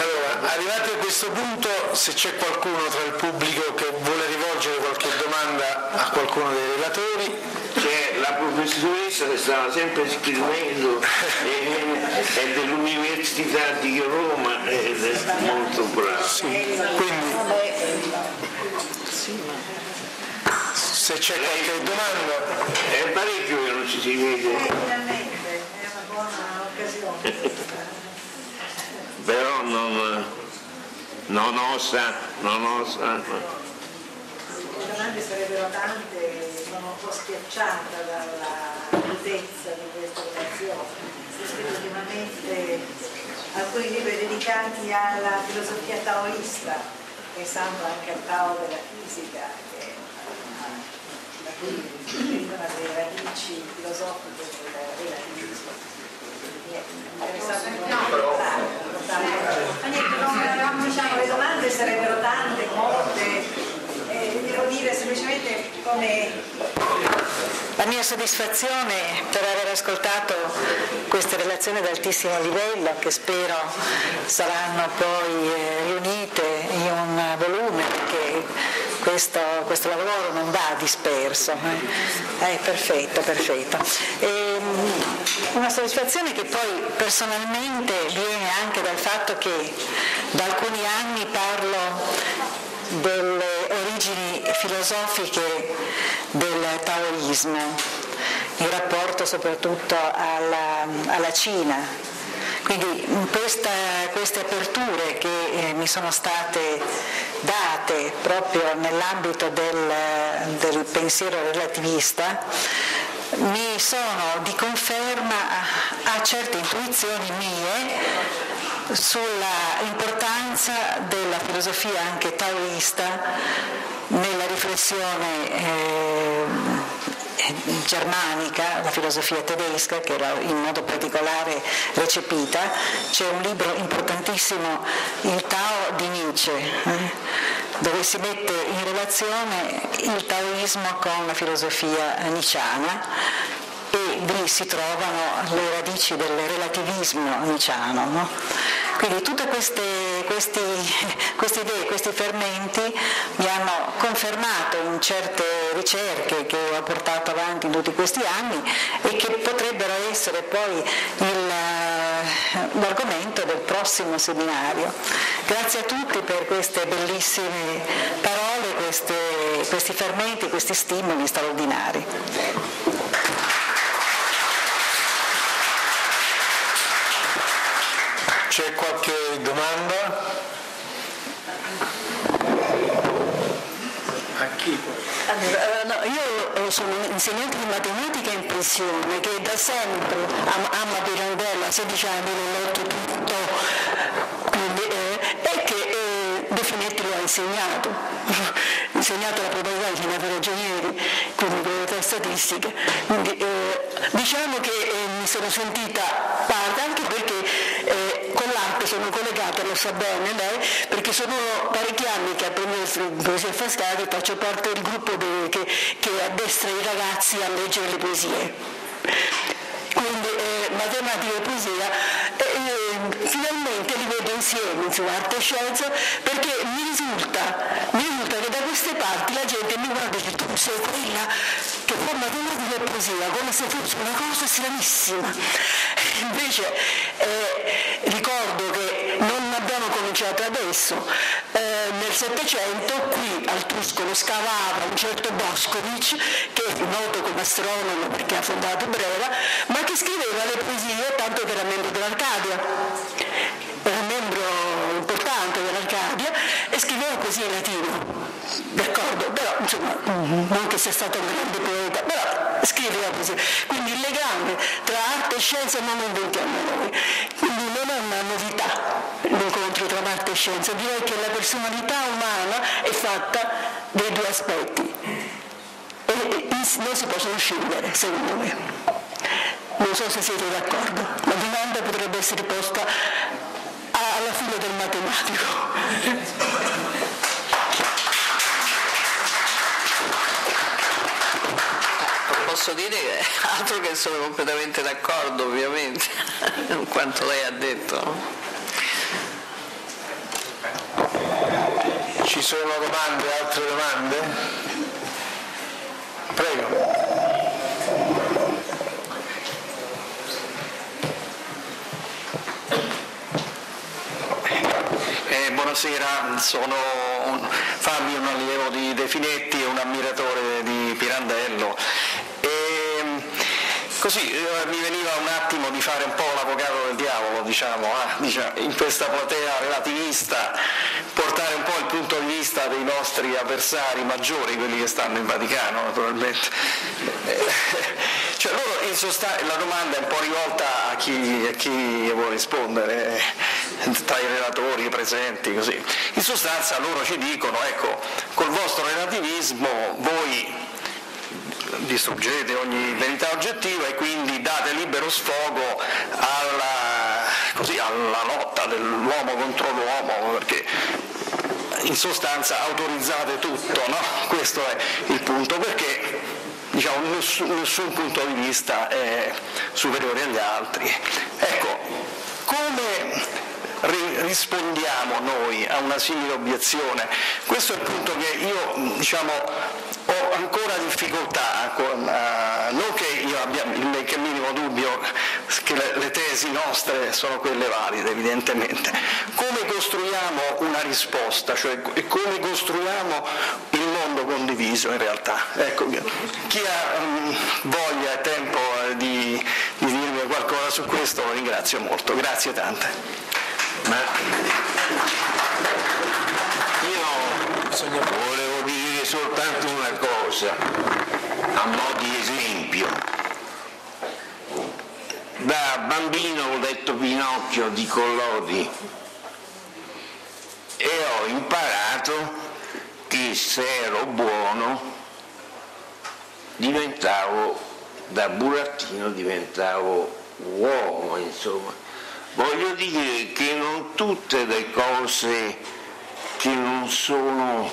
Allora, arrivati a questo punto, se c'è qualcuno tra il pubblico che vuole rivolgere qualche domanda a qualcuno dei relatori. C'è la professoressa che stava sempre scrivendo, è dell'Università di Roma ed è molto brava. Sì, quindi se c'è qualche domanda. È parecchio che non ci si vede. Finalmente, è una buona occasione. Però non osa. Le domande sarebbero tante, sono un po' schiacciata dalla crudezza di questa relazione. Si è scritto ultimamente alcuni libri dedicati alla filosofia taoista, pensando anche al Tao della fisica, che da cui derivano le radici filosofiche del relativismo. Mi è interessato diciamo, le domande sarebbero tante, molte. Devo dire semplicemente come la mia soddisfazione per aver ascoltato queste relazioni ad altissimo livello, che spero saranno poi riunite in un volume, perché questo lavoro non va disperso. Perfetto. Una soddisfazione che poi personalmente viene anche dal fatto che da alcuni anni parlo delle origini filosofiche del taoismo, in rapporto soprattutto alla Cina. Quindi queste aperture che mi sono state date proprio nell'ambito del pensiero relativista mi sono di conferma a certe intuizioni mie sulla importanza della filosofia anche taoista nella riflessione germanica, la filosofia tedesca, che era in modo particolare recepita. C'è un libro importantissimo, il Tao di Nietzsche, dove si mette in relazione il taoismo con la filosofia nietzschiana, e lì si trovano le radici del relativismo nietzschiano, no? Quindi tutte queste idee, questi fermenti mi hanno confermato in certe ricerche che ho portato avanti in tutti questi anni e che potrebbero essere poi l'argomento del prossimo seminario. Grazie a tutti per queste bellissime parole, questi fermenti, questi stimoli straordinari. C'è qualche domanda? A chi? Allora, io sono un insegnante di matematica in pensione che da sempre ama Pirandello, a 16 anni l'ho letto tutto, e che De Finetti lo ha insegnato. Ha insegnato la probabilità di chiamare ragionieri, quindi probabilità statistiche. Quindi, diciamo che mi sono sentita parte, anche perché con l'arte sono collegata, lo sa bene lei, perché sono parecchi anni che apprendo poesia Frascati e faccio parte del gruppo che addestra i ragazzi a leggere le poesie. Quindi matematica e poesia, finalmente li vedo insieme, insomma, arte e scienza, perché mi risulta che da queste parti la gente mi guarda e dice: tu sei quella che fa matematica e poesia, come se fosse una cosa stranissima. Invece ricordo che non abbiamo cominciato adesso. Nel Settecento qui al Tuscolo scavava un certo Boscovich, che è noto come astronomo perché ha fondato Brera, ma che scriveva le poesie, tanto che era membro dell'Arcadia, era un membro importante dell'Arcadia, e scriveva poesie in latino. D'accordo, però insomma, non che sia stato un grande poeta, però scriveva poesia. Quindi il legame tra arte e scienza non lo inventiamo noi, quindi non è una novità l'incontro tra arte e scienza. Direi che la personalità umana è fatta dei due aspetti e non si possono scindere, secondo me. Non so se siete d'accordo. La domanda potrebbe essere posta alla fine del matematico. Posso dire altro che sono completamente d'accordo, ovviamente, con quanto lei ha detto. Ci sono domande, altre domande? Prego. Buonasera, sono Fabio, un allievo di De Finetti e un ammiratore di Pirandello. Così mi veniva un attimo di fare un po' l'avvocato del diavolo, diciamo, in questa platea relativista, portare un po' il punto di vista dei nostri avversari maggiori, quelli che stanno in Vaticano naturalmente. Cioè loro, in sostanza, la domanda è un po' rivolta a chi vuole rispondere, tra i relatori presenti, così. In sostanza loro ci dicono, ecco, col vostro relativismo voi distruggete ogni verità oggettiva e quindi date libero sfogo alla lotta dell'uomo contro l'uomo, perché in sostanza autorizzate tutto, no? Questo è il punto, perché diciamo, nessun punto di vista è superiore agli altri. Ecco, come rispondiamo noi a una simile obiezione? Questo è il punto che io ho ancora difficoltà non che io abbia il benché minimo dubbio che le tesi nostre sono quelle valide, evidentemente. Come costruiamo una risposta, cioè come costruiamo il mondo condiviso in realtà? Ecco, chi ha voglia e tempo di dirmi qualcosa su questo lo ringrazio molto, grazie tante. Ma io volevo dire soltanto una cosa, a mo' di esempio. Da bambino ho letto Pinocchio di Collodi e ho imparato che se ero buono da burattino diventavo uomo, insomma. Voglio dire che non tutte le cose che non sono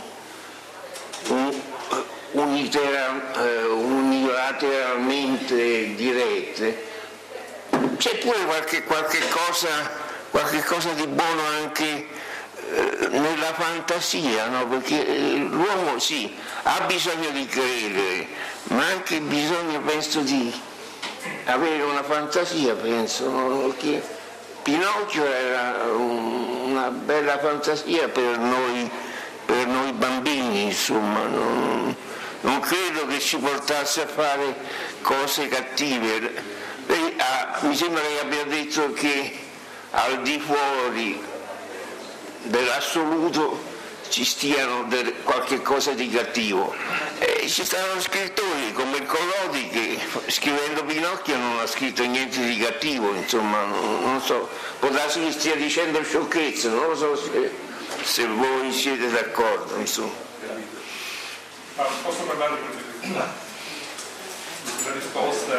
unilateralmente dirette, c'è pure qualche cosa di buono anche nella fantasia, no? Perché l'uomo sì, ha bisogno di credere, ma ha anche bisogno, penso, di avere una fantasia, penso, no? Che Pinocchio era una bella fantasia per noi bambini, insomma, non credo che ci portasse a fare cose cattive. Mi sembra che abbia detto che al di fuori dell'assoluto ci stiano qualche cosa di cattivo. Ci stanno scrittori come il Collodi che scrivendo Pinocchio non ha scritto niente di cattivo, insomma, non so, può darsi che stia dicendo sciocchezze, non lo so se voi siete d'accordo, insomma. Posso parlare della risposta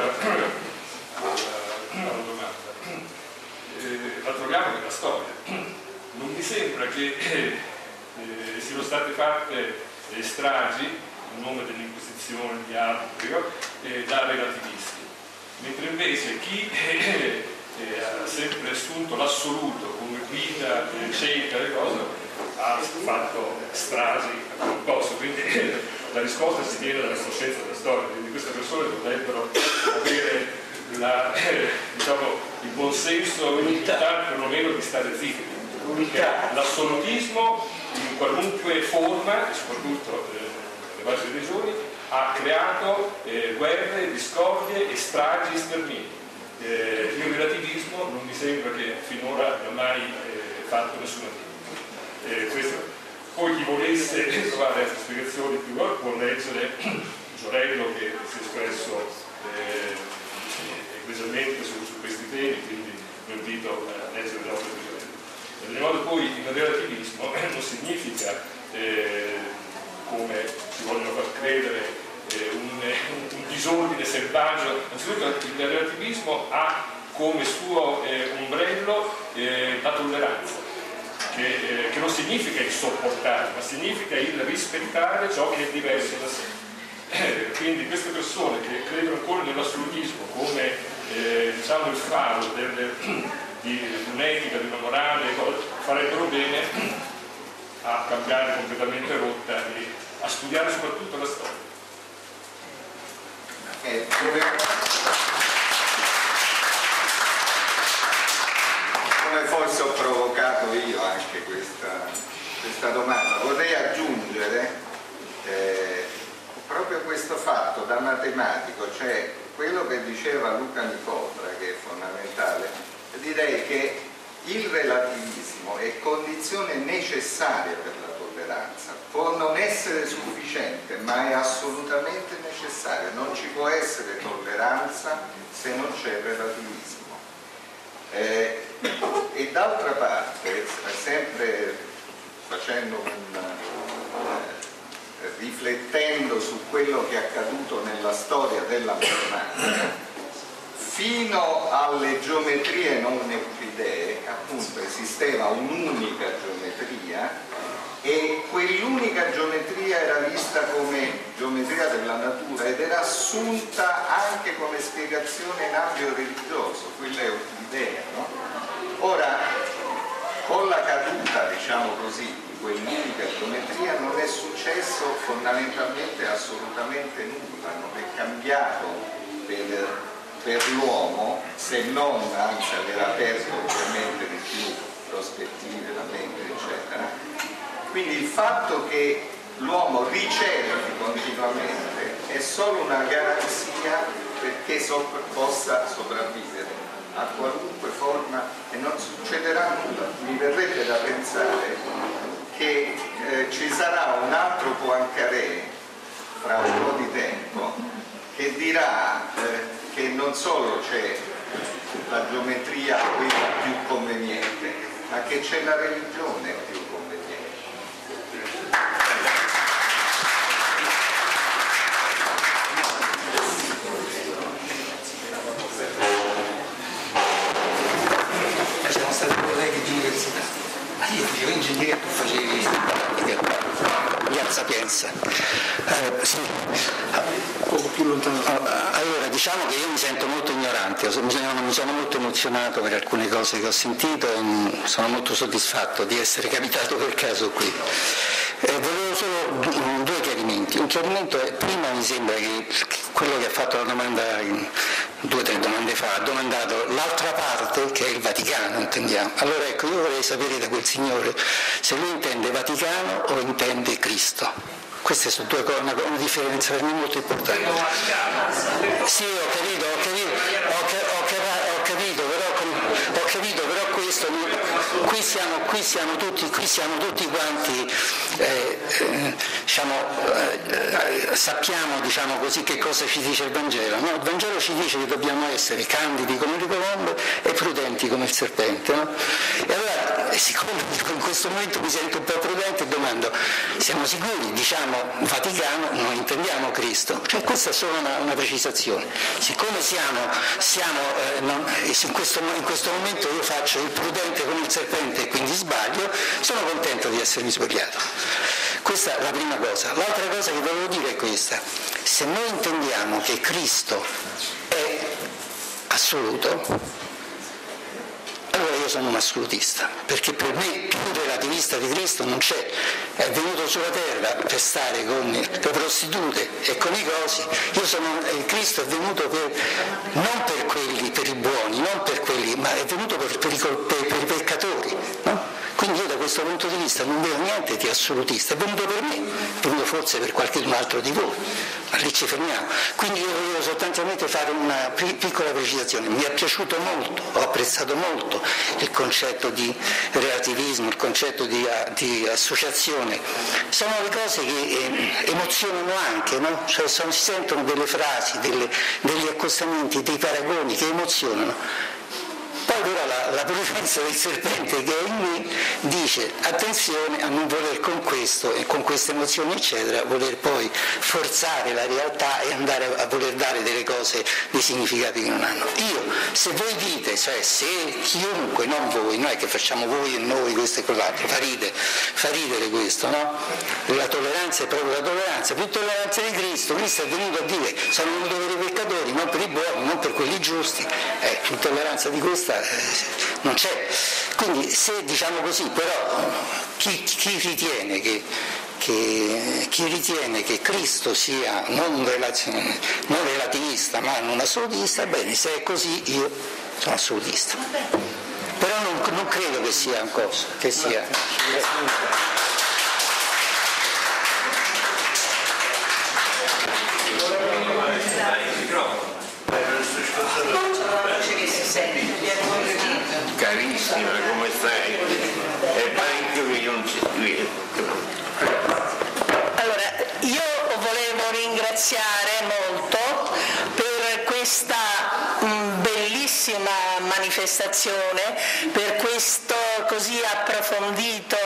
alla domanda? La troviamo nella storia. Non mi sembra che siano state fatte stragi in nome dell'Inquisizione di altri da relativisti, mentre invece chi ha sempre assunto l'assoluto come guida cieca le cose ha fatto stragi a quel posto, quindi la risposta si viene dalla conoscenza della storia, quindi queste persone dovrebbero avere il buon senso e l'unità perlomeno di stare zitti. L'assolutismo in qualunque forma, e soprattutto le varie religioni, ha creato guerre, discordie e stragi, stermini. Il relativismo non mi sembra che finora abbia mai fatto nessuna questo. Poi chi volesse trovare altre spiegazioni più può leggere Giorello che si è espresso egregiamente su questi temi, quindi vi invito a leggere le opere di Giorello. In modo poi il relativismo non significa, come ci vogliono far credere, un disordine selvaggio. Anzitutto il relativismo ha come suo ombrello la tolleranza, che non significa il sopportare, ma significa il rispettare ciò che è diverso da sé. Quindi queste persone che credono ancora nell'assolutismo come il faro di un'etica, di una morale, farebbero bene a cambiare completamente rotta e a studiare soprattutto la storia. Come forse ho provocato io anche questa domanda, vorrei aggiungere proprio questo fatto da matematico, cioè quello che diceva Luca Nicotra, che è fondamentale. Direi che il relativismo è condizione necessaria per la tolleranza, può non essere sufficiente, ma è assolutamente necessaria. Non ci può essere tolleranza se non c'è relativismo. E d'altra parte, sempre facendo riflettendo su quello che è accaduto nella storia della matematica, fino alle geometrie non euclidee, appunto, esisteva un'unica geometria e quell'unica geometria era vista come geometria della natura ed era assunta anche come spiegazione in ambito religioso, quella euclidea, no? Ora, con la caduta, diciamo così, di quell'unica geometria non è successo fondamentalmente assolutamente nulla, non è cambiato per l'uomo, se non, anzi aver aperto ovviamente di più prospettive, la mente, eccetera. Quindi il fatto che l'uomo ricerchi continuamente è solo una garanzia perché possa sopravvivere a qualunque forma e non succederà nulla. Mi verrebbe da pensare che ci sarà un altro Poincaré fra un po' di tempo che dirà che non solo c'è la geometria quella più conveniente, ma che c'è la religione più conveniente. Siamo stati colleghi di università. Io facevo ingegneria, tu facevi Piazza Sapienza. Sì. Poco più lontano. Allora, diciamo che io mi sento molto ignorante, mi sono molto emozionato per alcune cose che ho sentito e sono molto soddisfatto di essere capitato per caso qui. Volevo solo due chiarimenti. Un chiarimento è, prima mi sembra che quello che ha fatto la domanda 2 o 3 domande fa, ha domandato l'altra parte, che è il Vaticano, intendiamo. Allora ecco, io vorrei sapere da quel signore se lui intende Vaticano o intende Cristo. Queste sono due cose, una differenza per me molto importante. Sì, ho capito, però questo, qui siamo tutti quanti, sappiamo, diciamo così, che cosa ci dice il Vangelo. No? Il Vangelo ci dice che dobbiamo essere candidi come le colombe e prudenti come il serpente. No? E allora, siccome in questo momento mi sento un po' prudente, domando, siamo sicuri? Diciamo Vaticano, non intendiamo Cristo. Cioè, questa è solo una precisazione. Siccome in questo momento io faccio il prudente come il serpente e quindi sbaglio, sono contento di essermi sbagliato. Questa è la prima cosa. L'altra cosa che volevo dire è questa: se noi intendiamo che Cristo è assoluto, allora io sono un assolutista, perché per me più relativista di Cristo non c'è. È venuto sulla terra per stare con le prostitute e con i cosi. Cristo è venuto non per i buoni, non per quelli, ma è venuto per i peccatori, no? Quindi io da questo punto di vista non vedo niente di assolutista, è venuto per me, è venuto forse per qualcun altro di voi, ma lì ci fermiamo. Quindi io volevo soltanto fare una piccola precisazione. Mi è piaciuto molto, ho apprezzato molto il concetto di relativismo, il concetto di associazione. Sono le cose che emozionano anche, no? Cioè si sentono delle frasi, degli accostamenti, dei paragoni che emozionano. Poi però la prudenza del serpente che è in me dice attenzione a non voler con questo e con queste emozioni eccetera voler poi forzare la realtà e andare a voler dare delle cose dei significati che non hanno. Io, se voi dite, cioè se chiunque, non voi, non è che facciamo voi e noi questo e quell'altro, fa ridere questo, no? La tolleranza è proprio la tolleranza, più tolleranza di Cristo. Cristo è venuto a dire sono venuto per i peccatori, non per i buoni, non per quelli giusti, più tolleranza di questa non c'è. Quindi se diciamo così, però chi ritiene che Cristo sia non relativista ma non assolutista, bene, se è così io sono assolutista. Però non credo che sia un coso, che sia... Carissima, come stai? È parecchio che non ci vede. Allora, io volevo ringraziare molto per questa bellissima manifestazione, per questo così approfondito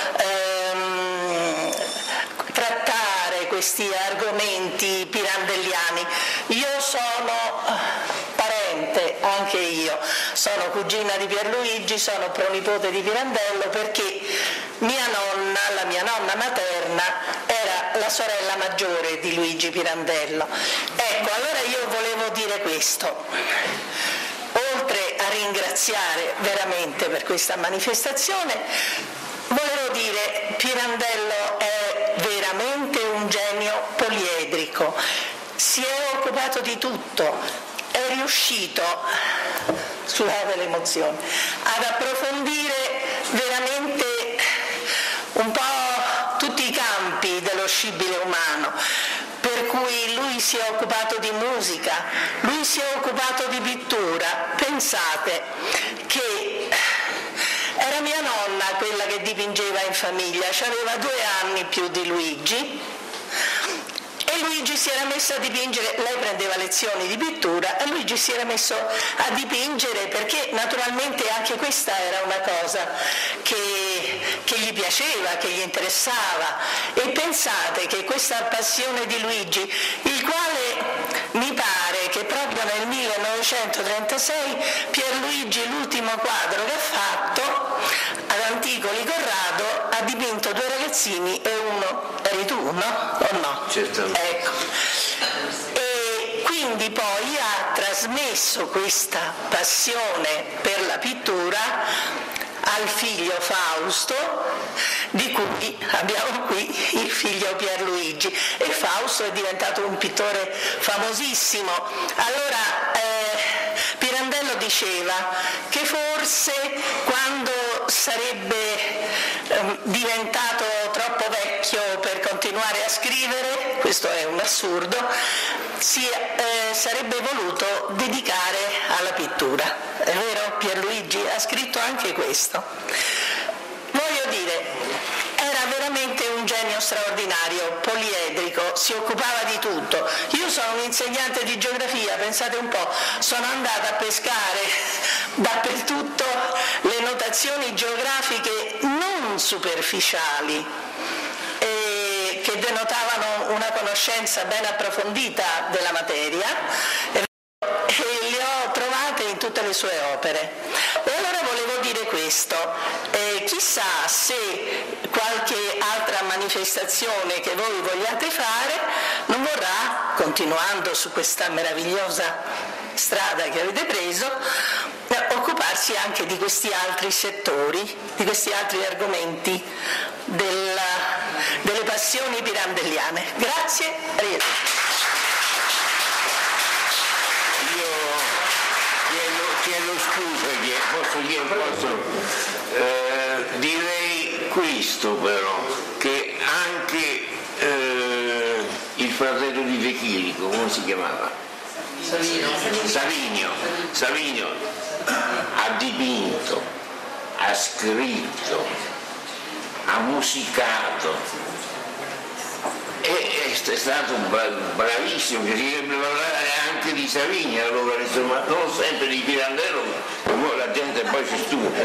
trattare questi argomenti pirandelliani. Io sono parente, anche io, sono cugina di Pierluigi, sono pronipote di Pirandello, perché mia nonna, la mia nonna materna, era la sorella maggiore di Luigi Pirandello. Ecco, allora io volevo dire questo. Oltre a ringraziare veramente per questa manifestazione, volevo dire Pirandello è veramente un genio poliedrico, si è occupato di tutto, è riuscito, scusate l'emozione, ad approfondire veramente un po' tutti i campi dello scibile umano, per cui lui si è occupato di musica, lui si è occupato di pittura. Pensate che era mia nonna quella che dipingeva in famiglia, aveva 2 anni più di Luigi, e Luigi si era messo a dipingere, lei prendeva lezioni di pittura e Luigi si era messo a dipingere, perché naturalmente anche questa era una cosa che gli piaceva, che gli interessava. E pensate che questa passione di Luigi, il quale mi pare che proprio nel 1936 Pierluigi, l'ultimo quadro che ha fatto ad Anticoli Corrado, ha dipinto 2 ragazzini e uno eri tu, no? O no? Certamente. Ecco. E quindi poi ha trasmesso questa passione per la pittura al figlio Fausto, di cui abbiamo qui il figlio Pierluigi, e Fausto è diventato un pittore famosissimo. Allora Pirandello diceva che forse quando sarebbe diventato troppo vecchio per continuare a scrivere, questo è un assurdo, si sarebbe voluto dedicare alla pittura. È vero? Pierluigi ha scritto anche questo. Voglio dire, era veramente un genio straordinario, poliedrico, si occupava di tutto. Io sono un insegnante di geografia, pensate un po', sono andata a pescare dappertutto le notazioni geografiche non superficiali, che denotavano una conoscenza ben approfondita della materia, e le ho trovate in tutte le sue opere. E allora volevo dire questo, chissà se qualche altra manifestazione che voi vogliate fare non vorrà, continuando su questa meravigliosa strada che avete preso, occuparsi anche di questi altri settori, di questi altri argomenti delle passioni pirandelliane. Grazie, arrivederci. Chiedo scusa, direi questo però, che anche il fratello di De Chirico, come si chiamava? Savinio ha dipinto, ha scritto, ha musicato, è stato bravissimo, bisognerebbe parlare anche di Savini, allora, insomma, non sempre di Pirandello, poi la gente poi si stufa.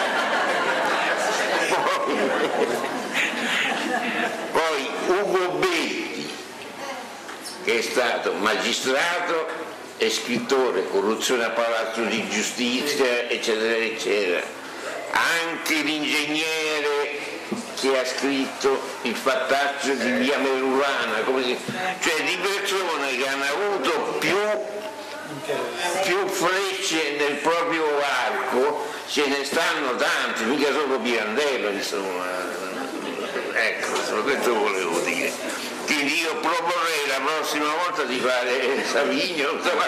Poi Ugo Betti, che è stato magistrato e scrittore, corruzione a Palazzo di Giustizia, eccetera, eccetera. Anche l'ingegnere che ha scritto il fattaccio di via Merulana, cioè di persone che hanno avuto più più frecce nel proprio arco ce ne stanno tanti, mica solo Pirandello, insomma. Ecco, questo volevo dire. Quindi io proporrei la prossima volta di fare Savigno.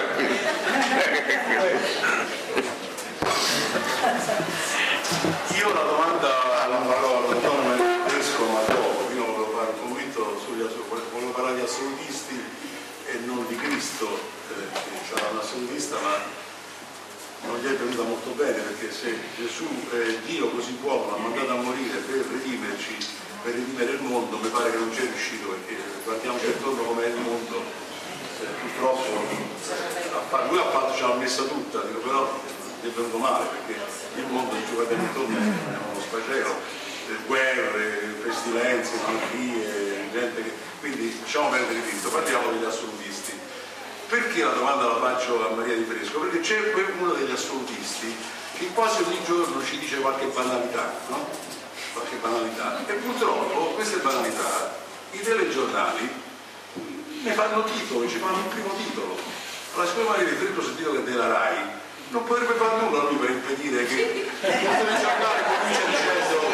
Io la domanda non farò al dottor Tedesco, ma dopo, io volevo fare un commento volevo parlare di assolutisti e non di Cristo, c'era un assolutista ma non gli è venuta molto bene, perché se Gesù è Dio così buono, ha mandato a morire per redimerci, per redimere il mondo, mi pare che non c'è riuscito, perché guardiamoci attorno com'è il mondo, purtroppo lui ha fatto, ce l'ha messa tutta, dico, però è venuto male, perché il mondo ci guarda intorno è uno sfacelo, guerre, pestilenze, malattie, gente che... quindi lasciamo perdere Cristo, parliamo degli assolutisti. Perché la domanda la faccio a Maria Di Fresco? Perché c'è uno degli assolutisti che quasi ogni giorno ci dice qualche banalità, no? Qualche banalità. E purtroppo queste banalità i telegiornali ne fanno titoli, ci fanno il primo titolo. Allora, siccome Maria Di Fresco sentito che è della RAI, non potrebbe fare nulla lui per impedire che il telegiornale comincia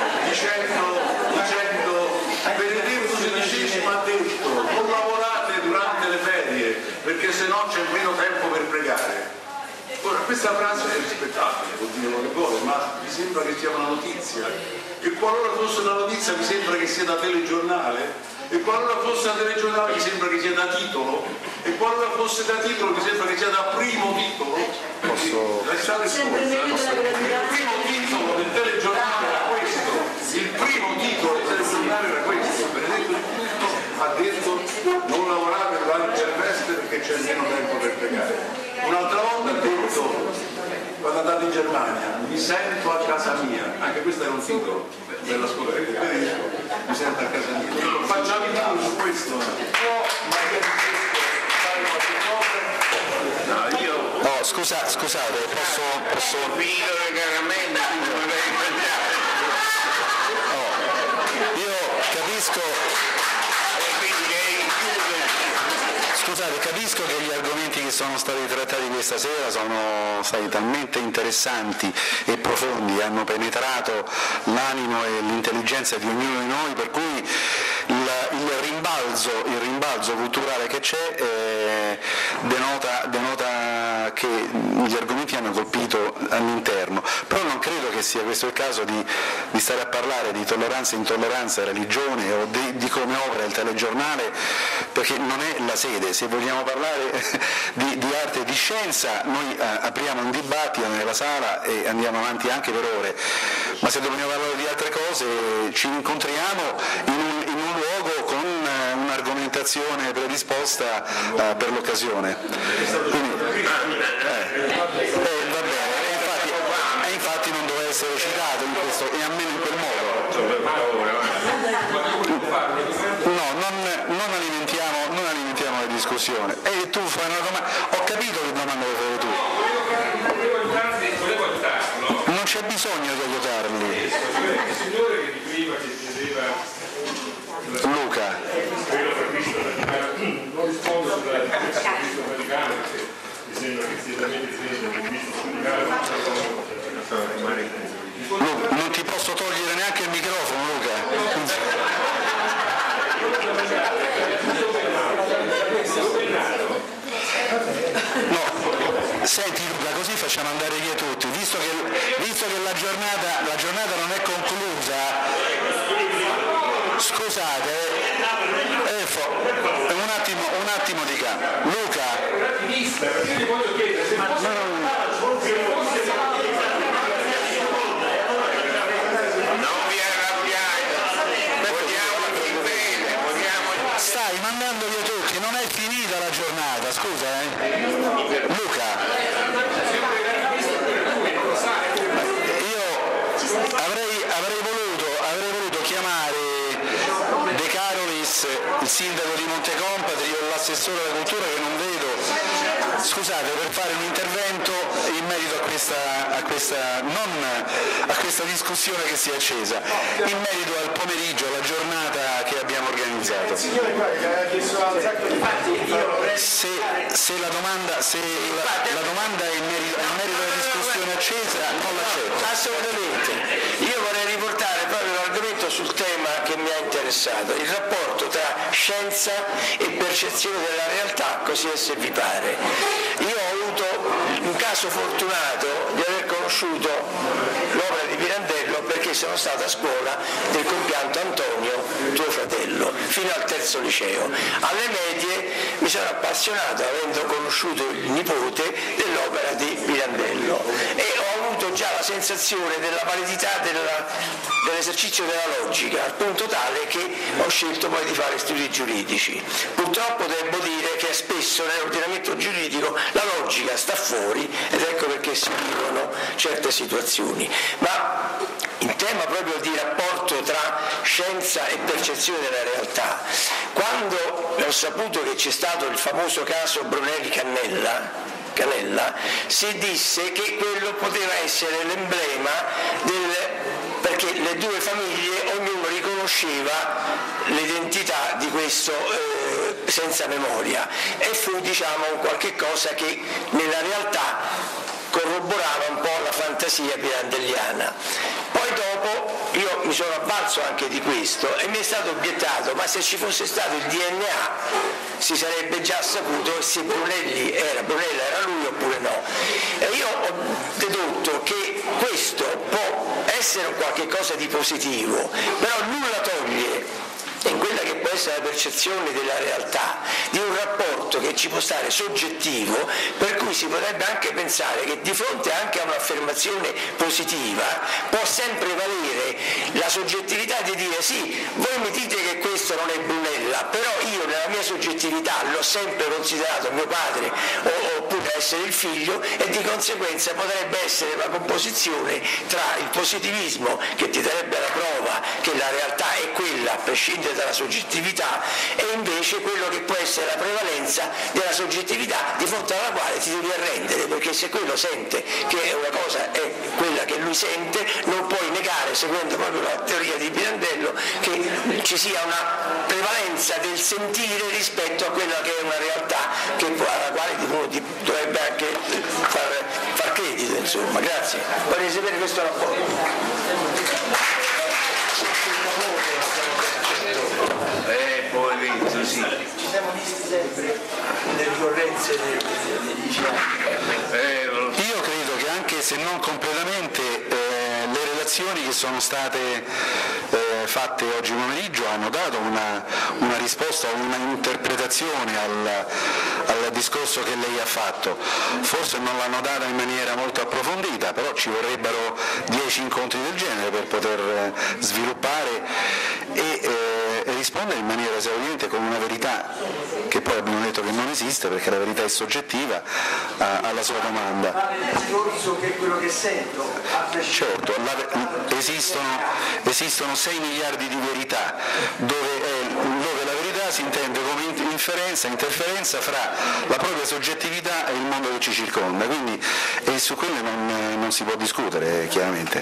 dicendo Benedetto XVI ha detto non lavorate durante le ferie perché se no c'è meno tempo per pregare. Ora questa frase è rispettabile, vuol dire quello che vuole, ma mi sembra che sia una notizia, e qualora fosse una notizia mi sembra che sia da telegiornale, e qualora fosse da telegiornale mi sembra che sia da titolo, e qualora fosse da titolo mi sembra che sia da primo titolo. Lasciate scorsa, il primo titolo del telegiornale era questo, il primo titolo del telegiornale era questo, Benedetto XVI ha detto non lavorate durante le feste perché c'è meno tempo per pregare. Un'altra volta ha detto, quando è andato in Germania, mi sento a casa mia, anche questo era un titolo della scoperta tedesco, mi sento a casa mia. Facciamo il titolo su questo. No, io... Oh, scusate, posso... finito le caramelle, io capisco... Scusate, capisco che gli argomenti che sono stati trattati questa sera sono stati talmente interessanti e profondi, hanno penetrato l'animo e l'intelligenza di ognuno di noi, per cui il rimbalzo culturale che c'è denota che gli argomenti hanno colpito all'interno, però non credo che sia questo il caso di stare a parlare di tolleranza e intolleranza, religione o di come opera il telegiornale, perché non è la sede. Se vogliamo parlare di arte e di scienza noi apriamo un dibattito nella sala e andiamo avanti anche per ore, ma se dobbiamo parlare di altre cose ci incontriamo in un luogo con un'argomentazione predisposta per l'occasione. Quindi, va bene, e infatti non doveva essere citato in questo, e almeno in quel modo. No, non alimentiamo la discussione. E tu fai una domanda, ho capito che domanda vuoi fare tu. Volevo aiutarlo. Non c'è bisogno di aiutarli. Il signore che di prima che chiedeva Luca. Non rispondo sulla Cristo Vaticano, perché mi sembra che sia talmente evidente che Cristo Vaticano Non ti posso togliere neanche il microfono, Luca. No, senti Luca, così facciamo andare via tutti, visto che la giornata non è conclusa, scusate, un attimo di calma. Luca, stai mandando via tutti, non è finita la giornata, scusa, Luca, io avrei voluto chiamare De Carolis, il sindaco di Montecompatri, o l'assessore alla cultura che non vedo, scusate, per fare un intervento in merito a questa discussione che si è accesa, in merito al pomeriggio, alla giornata che abbiamo organizzato. organizzato. Se la domanda è in merito alla discussione accesa, non l'accetto. Assolutamente. Io vorrei riportare proprio l'argomento sul tema che mi ha interessato, il rapporto tra scienza e percezione della realtà, così se vi pare. Io ho avuto un caso fortunato di aver conosciuto l'opera di Pirandello perché sono stato a scuola del compianto Antonio, tuo fratello, fino al terzo liceo. Alle medie mi sono appassionato, avendo conosciuto il nipote, dell'opera di Pirandello e ho avuto già la sensazione della validità dell'esercizio della logica, al punto tale che ho scelto poi di fare studi giuridici. Purtroppo devo dire che spesso nell'ordinamento giuridico la logica sta fuori ed ecco perché si vivono certe situazioni. Ma in tema proprio di rapporto tra scienza e percezione della realtà, quando ho saputo che c'è stato il famoso caso Brunelli-Cannella, si disse che quello poteva essere l'emblema perché le due famiglie ognuno riconosceva l'identità di questo senza memoria e fu un qualche cosa che nella realtà corroborava un po' la fantasia pirandelliana. Poi dopo io mi sono avvalso anche di questo e mi è stato obiettato: ma se ci fosse stato il DNA si sarebbe già saputo se Brunelli era lui oppure no. E io ho dedotto che questo può essere un qualche cosa di positivo, però nulla toglie in quella che può essere la percezione della realtà di un rapporto che ci può stare soggettivo, per cui si potrebbe anche pensare che di fronte anche a un'affermazione positiva può sempre valere la soggettività di dire sì, voi mi dite che questo non è Brunella, però io nella mia soggettività l'ho sempre considerato mio padre oppure essere il figlio e di conseguenza potrebbe essere una composizione tra il positivismo che ti darebbe la prova che la realtà è quella a prescindere dalla soggettività e invece quello che può essere la prevalenza della soggettività di fronte alla quale ti devi arrendere, perché se quello sente che una cosa è quella che lui sente non puoi negare, seguendo proprio la teoria di Pirandello, che ci sia una prevalenza del sentire rispetto a quella che è una realtà alla quale uno dovrebbe anche far credito, insomma. Grazie. Vorrei sapere questo rapporto. Poveretto, sì. Ci siamo visti sempre nelle ricorrenze degli 10 anni. Io credo che anche se non completamente le relazioni che sono state fatte oggi pomeriggio hanno dato una risposta, una interpretazione al discorso che lei ha fatto. Forse non l'hanno data in maniera molto approfondita, però ci vorrebbero 10 incontri del genere per poter sviluppare e rispondere in maniera esauriente con una verità che poi abbiamo detto che non esiste perché la verità è soggettiva alla sua domanda. Ma nel discorso che è quello che sento, certo, esistono 6 miliardi di verità dove la verità si intende come interferenza fra la propria soggettività e il mondo che ci circonda, quindi su quelle non si può discutere chiaramente.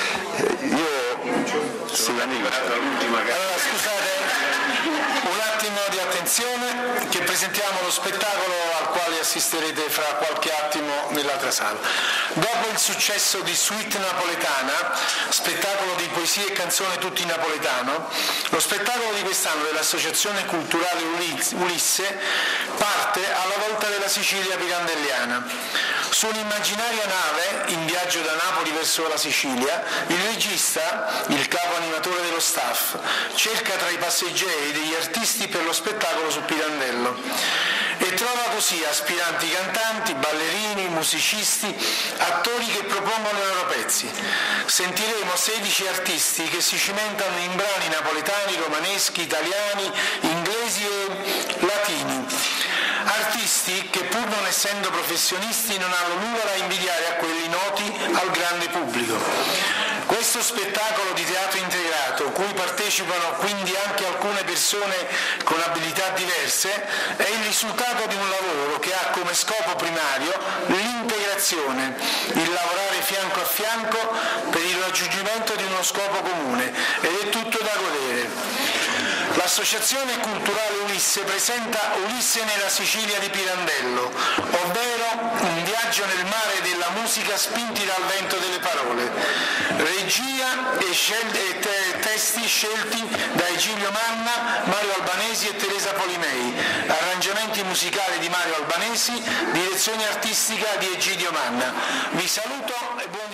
Allora scusate, un attimo di attenzione che presentiamo lo spettacolo al quale assisterete fra qualche attimo nell'altra sala. Dopo il successo di Suite Napoletana, spettacolo di poesie e canzone tutti in napoletano, lo spettacolo di quest'anno dell'Associazione Culturale Ulisse parte alla volta della Sicilia pirandelliana. Su un'immaginaria nave in viaggio da Napoli verso la Sicilia, il regista, il capo animatore dello staff, cerca tra i passeggeri degli artisti per lo spettacolo su Pirandello e trova così aspiranti cantanti, ballerini, musicisti, attori che propongono i loro pezzi. Sentiremo 16 artisti che si cimentano in brani napoletani, romaneschi, italiani, inglesi e latini. Artisti che pur non essendo professionisti non hanno nulla da invidiare a quelli noti al grande pubblico. Questo spettacolo di teatro integrato, cui partecipano quindi anche alcune persone con abilità diverse, è il risultato di un lavoro che ha come scopo primario l'integrazione, il lavorare fianco a fianco per il raggiungimento di uno scopo comune ed è tutto da godere. L'Associazione Culturale Ulisse presenta Ulisse nella Sicilia di Pirandello, ovvero un viaggio nel mare della musica spinti dal vento delle parole. Regia e testi scelti da Egidio Manna, Mario Albanesi e Teresa Polimei. Arrangiamenti musicali di Mario Albanesi, direzione artistica di Egidio Manna. Vi saluto e buon